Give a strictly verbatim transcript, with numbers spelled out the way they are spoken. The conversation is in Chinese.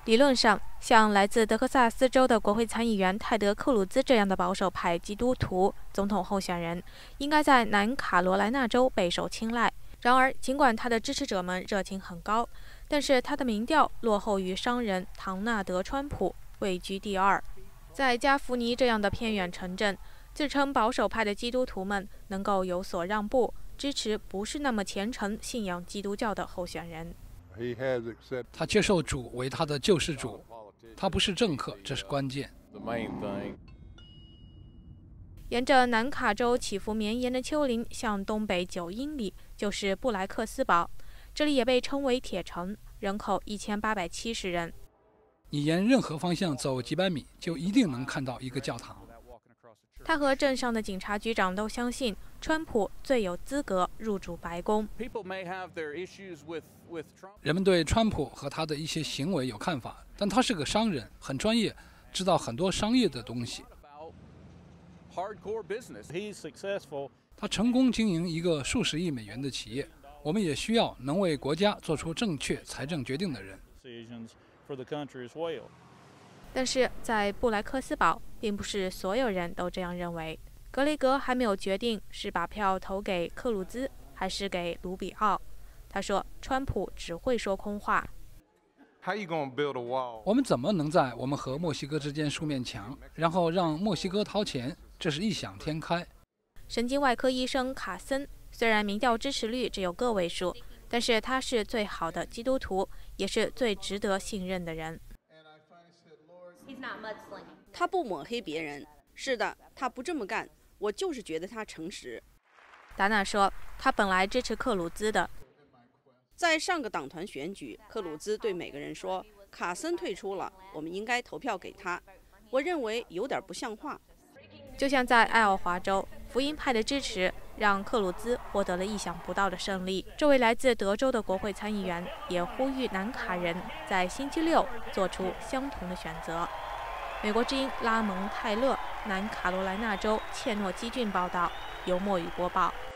理论上，像来自德克萨斯州的国会参议员泰德·克鲁兹这样的保守派基督徒总统候选人，应该在南卡罗来纳州备受青睐。然而，尽管他的支持者们热情很高，但是他的民调落后于商人唐纳德·川普，位居第二。在加福尼这样的偏远城镇，自称保守派的基督徒们能够有所让步，支持不是那么虔诚信仰基督教的候选人。 他接受主为他的救世主，他不是政客，这是关键。 沿着南卡州起伏绵延的丘陵向东北九英里就是布莱克斯堡，这里也被称为铁城，人口一千八百七十人。 你沿任何方向走几百米，就一定能看到一个教堂。 他和镇上的警察局长都相信，川普最有资格入主白宫。 人们对川普和他的一些行为有看法，但他是个商人，很专业，知道很多商业的东西。他成功经营一个数十亿美元的企业。我们也需要能为国家做出正确财政决定的人。 但是在布莱克斯堡，并不是所有人都这样认为。格雷格还没有决定是把票投给克鲁兹还是给卢比奥。他说，川普只会说空话。 我们怎么能在我们和墨西哥之间竖面墙，然后让墨西哥掏钱？这是异想天开。 神经外科医生卡森虽然民调支持率只有个位数，但是他是最好的基督徒，也是最值得信任的人。 他不抹黑别人，是的，他不这么干。我就是觉得他诚实。 达纳说，他本来支持克鲁兹的。 在上个党团选举，克鲁兹对每个人说：“卡森退出了，我们应该投票给他。”我认为有点不像话。 就像在爱奥华州，福音派的支持让克鲁兹获得了意想不到的胜利。这位来自德州的国会参议员也呼吁南卡人在星期六做出相同的选择。美国之音拉蒙泰勒，南卡罗来纳州切诺基郡报道，由墨雨播报。